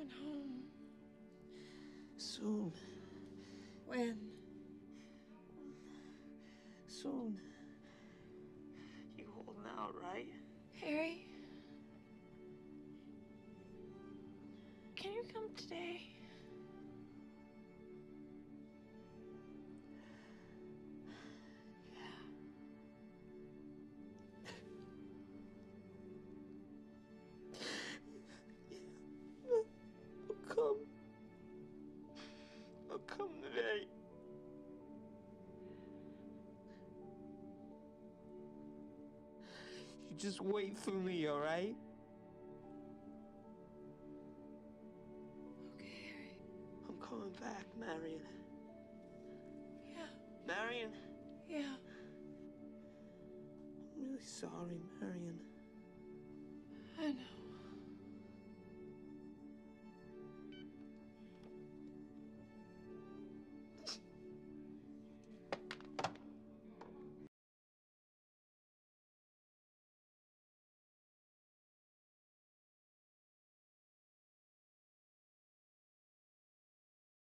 coming home. Soon. When? Soon. You holding out, right? Harry? Can you come today? I'll come today. You just wait for me, all right? Okay, Harry. I'm coming back, Marion. Yeah. Marion? Yeah. I'm really sorry, Marion. I know.